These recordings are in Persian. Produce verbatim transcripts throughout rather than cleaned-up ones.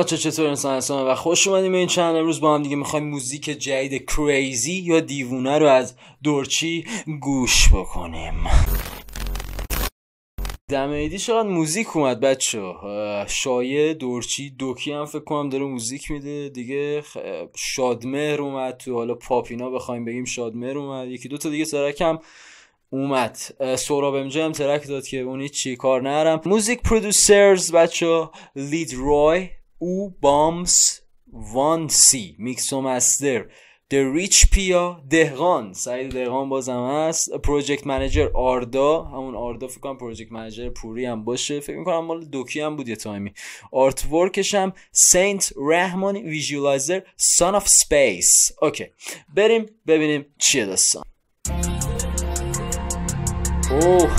بچه چطور انسان هستم و خوش اومدیم به این چنل. امروز با هم دیگه میخوایم موزیک جدید کریزی یا دیوونه رو از دورچی گوش بکنیم. دم عیدی چقدر موزیک اومد بچه. شایع، دورچی، دوکی هم فکر کنم داره موزیک میده دیگه. شادمهر اومد تو، حالا پاپینا بخوایم بگیم شادمهر اومد. یکی دو تا دیگه ترک هم اومد. سوراب امجا هم ترک داد که اونی چی کار نرم. موزیک پرودوسرز بچه لید روی، او بامس، وان سی، میکس و مستر، The Rich پیا، دهقان، سعید دهقان بازم هست. پروژکت منیجر آردا، همون آردا فکر کنم پروژکت منیجر پوری هم باشه، فکر میکنم مال دوکی هم بود یه تایمی. آرت ورکش هم سینت رحمانی، ویژوالایزر، سان آف سپیس. اوکی بریم ببینیم چیه داستان. اوه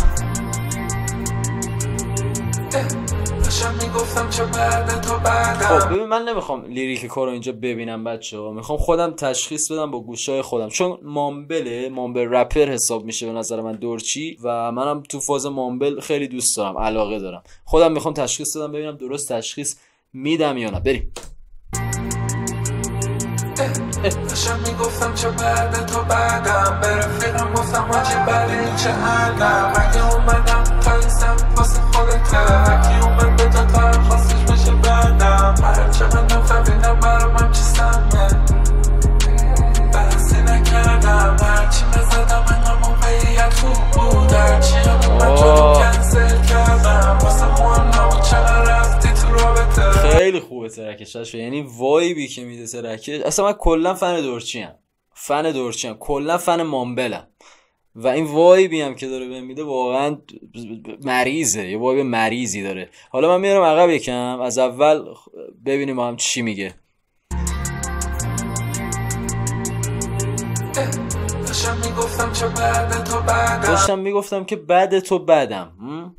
خب ببین، من نمیخوام لیریک کارو اینجا ببینم بچه ها، میخوام خودم تشخیص بدم با گوشای خودم، چون مامبله مامبل رپر حساب میشه به نظر من دورچی و منم تو فاز مامبل خیلی دوست دارم، علاقه دارم. خودم میخوام تشخیص بدم ببینم درست تشخیص میدم یا نه. بریم. داشتم میگفتم چه بعد تو بعدم، به رفیقم گفتم حاجی بله چه حالم، اگه اومدم پاییزم واسه خودت، اگه اومد به تا تا خواستش بشه بعدم، هر چقدر فهمیدم برام هم چی سمه، بحثی نکردم هرچی نزدم انقام موقعیت خوب بود، هرچی هم اومد جلو کنسل کردم واسه مهم نبود چقدر رفتی تو رابطه. خیلی خوبه ترکش، یعنی وایبی که میده ترکش. اصلا من کلا فن دورچی ام، فن دورچی ام، کلا فن مامبلم و این وایبی هم که داره بهم میده واقعا مریضه، یه وایب مریضی داره. حالا من میارم عقب یکم، از اول ببینیم با هم چی میگه. داشتم میگفتم چه بعد تو بعدم، داشتم میگفتم که بعد تو بعدم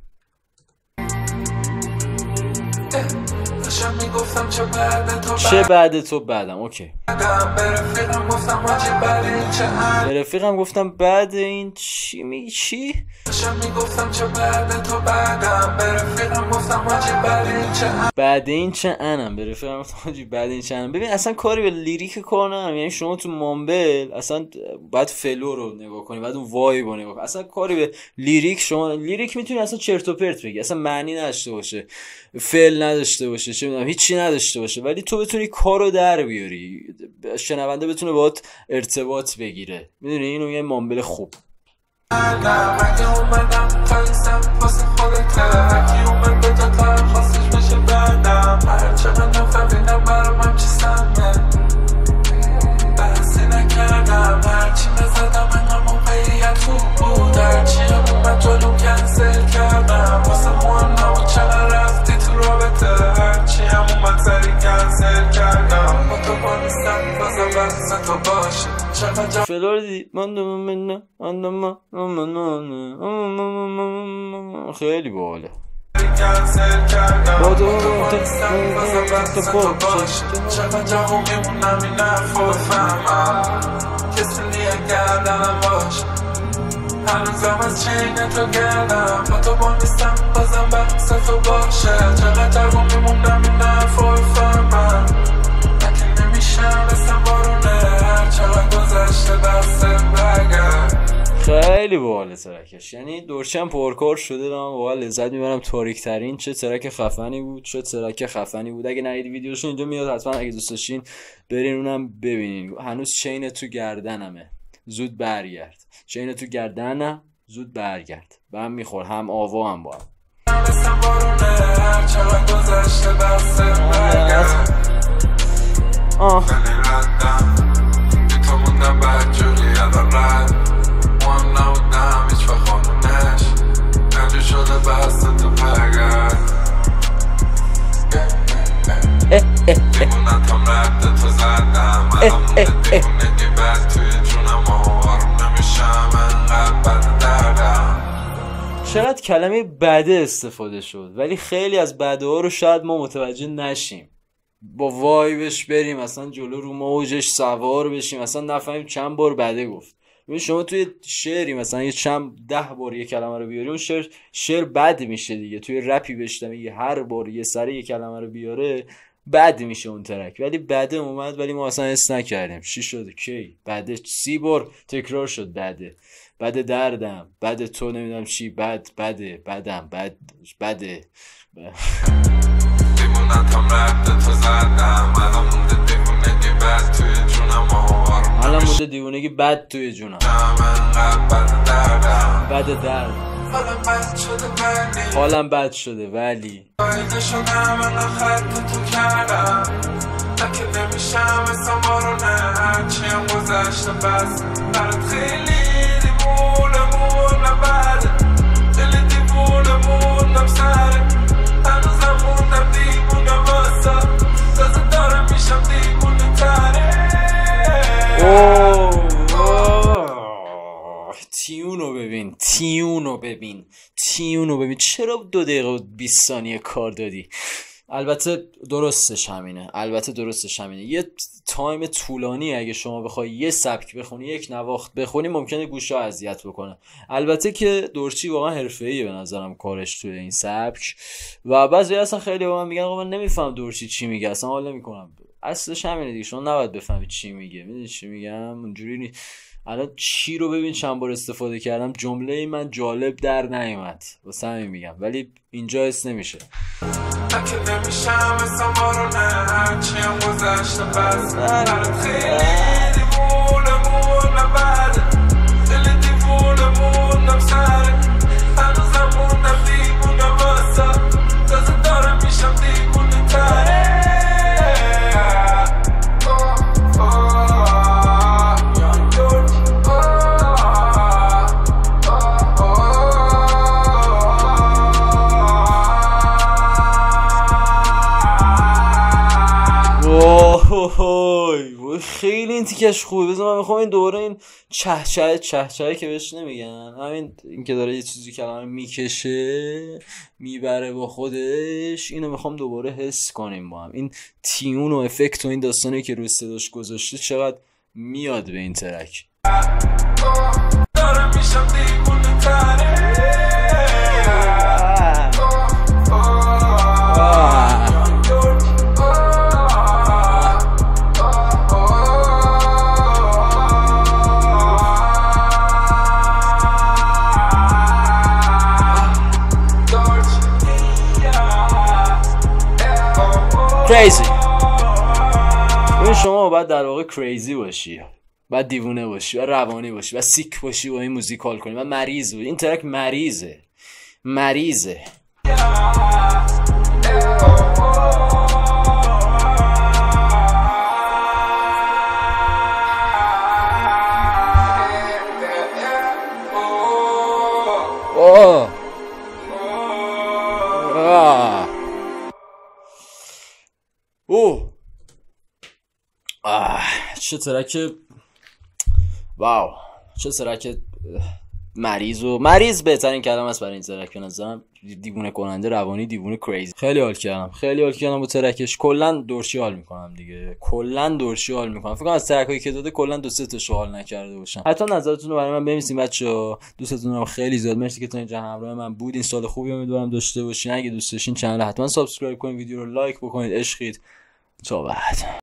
چه بعد تو چه بعد تو بعدم. اوکی. به رفیقم گفتم حاجی بعد این چه ان، به رفیقم گفتم بعد این چی می چی داشتم میگفتم چه بعد تو بعدم، به رفیقم گفتم حاجی بعد این چه ان، بعد این چه انم، به رفیقم گفتم حاجی بعد این چه انم. ببین اصلا کاری به لیریک کار ندارم، یعنی شما تو مامبل اصلا بعد فلو رو نگاه کنی، بعد اون وایب رو نگاه کنی، اصلا کاری به لیریک، شما لیریک میتونی اصلا چرت و پرت بگی، اصلا معنی نداشته باشه، فعل نداشته باشه، چه میدونم هیچی نداشته باشه، ولی تو بتونی کارو در بیاری، شنونده بتونه باهات ارتباط بگیره. میدونی اینو یه مامبل خوب. اگه اومدم پاییزم واسه خودت، اگه اومد به تا تا خواستش بشه بعدم، هر چقدر فهمیدم برام هم چی سمه، بحثی نکردم هرچی نزدم انقام موقعیت خوب بود، هرچی هم اومد جلو کنسل کردم واسه مهم نبود چقدر رفتی تو رابطه، هرچی هم اومد سری کنسل کردم با تو با نیستم بازم بحث تو باشه. فلوردی خیلی باله. با تو چقدر جواب میمونم این حرفا بفهمم، کسی نیه گردنم باشه، هنوزم از چین تو گردم با تو با نیستم بازم بحث تو باشه، چقدر جواب میمونم این حرفا بفهمم، اگه نمیشم بسم بارونه، هر چقدر گذشته دستم برگرد. خیلی باحال ترکش، یعنی دورچم پرکار شده و من واقعا لذت میبرم. تاریک ترین چه ترک خفنی بود، چه ترک خفنی بود. اگه ندیدی ویدیوشو اینجا میاد، حتما اگه دوست داشتین برین اونم ببینین. هنوز چین تو گردنمه، زود برگرد، چین تو گردنم زود برگرد، به هم میخور، هم آوا هم با هم. آه چقدر کلمه بده استفاده شد، ولی خیلی از بده ها رو شاید ما متوجه نشیم، با وایبش بریم اصلا جلو رو موجش سوار بشیم، اصلا نفهمیم چند بار بده گفت. ببین شما توی شعری مثلا یه چند ده بار یه کلمه رو بیاری، اون شعر شعر بد میشه دیگه. توی رپی بشتم یه هر بار یه سری یه کلمه رو بیاره بد میشه اون ترک، ولی بده اومد ولی ما اصلا حس نکردیم. چی شد کی بده؟ سی بار تکرار شد بده، بده دردم، بده تو نمیدونم چی، بد بده بدم بد بده دیوونتم رد تو زدم، الان مونده دیوونگی بد توی جونم، الان مونده دیوونگی بد توی جونم، بده دردم، حالم بد شده ولی باید شدم انقدر خط تو کردم لکه نمیشم مثل ما رو، نه هرچی هم گذشته بس برات خیلی دیوونه مونم، بده خیلی دیوونه موندم سره، هنوزم موندم دیوونه واسه تازه دارم میشم دیوونه تره. تیونو ببین تیونو ببین تیونو ببین چرا دو دقیقه و بیست ثانیه کار دادی؟ البته درستش همینه البته درستش همینه یه تایم طولانی اگه شما بخوای یه سبک بخونی، یک نواخت بخونی، ممکنه گوشا اذیت بکنه. البته که دورچی واقعا حرفه‌ایه به نظرم کارش توی این سبک، و بعضی اصلا خیلی به من میگن آقا من نمیفهم دورچی چی میگه، اصلا حال نمیکنم. اصلش همینه دیگه، شما نباید بفهمی چی میگه. میدونی چی میگم؟ اونجوری نیست. الان چی رو ببین چند بار استفاده کردم، جمله من جالب در نیومد واسه همین میگم، ولی اینجا حس نمیشه. اگه نمیشم مثل ما رو، نه هرچی هم گذشته بس خیلی دیوونه موندم، بده خیلی دیوونه موندم سره، هنوزم موندم دیوونه واسه تازه دارم میشم دیوونه تره. وای خیلی این تیکش خوبه. بذار من میخوام این دوباره این چه چه چه چه که بهش نمیگن، همین این که داره یه چیزی کلمه میکشه میبره با خودش، اینو میخوام دوباره حس کنیم با هم. این تیون و افکت و این داستانی که روی صداش گذاشته چقدر میاد به این ترک. دارم میشم دیوونه تره. کریزی. این شما باید در واقع کریزی باشی، باید دیوونه باشی، باید روانی باشی، باید سیک باشی و این موزیک حال کنی، باید مریض باشی. این ترک مریضه مریضه. اوه اوه آه چه ترک، واو چه ترک مریض. و مریض بهترین کلمه است برای این ترک به نظرم. دیوونه کننده، روانی، دیوونه، کریزی. خیلی حال کردم خیلی حال کردم با ترکش. کلا دورچی حال میکنم دیگه، کلا دورچی حال میکنم. فکر کنم از ترکایی که داده کلا دو سه تاشو حال نکرده باشم. حتما نظرتون رو برای من بنویسین بچه‌ها. دوستتون دارم خیلی زیاد. مرسی که تا اینجا همراه من بودین. سال خوبی امیدوارم داشته باشین. اگه دوست داشتین چنل حتما سابسکرایب کنین، ویدیو رو لایک بکنید. عشقید. تا بعد.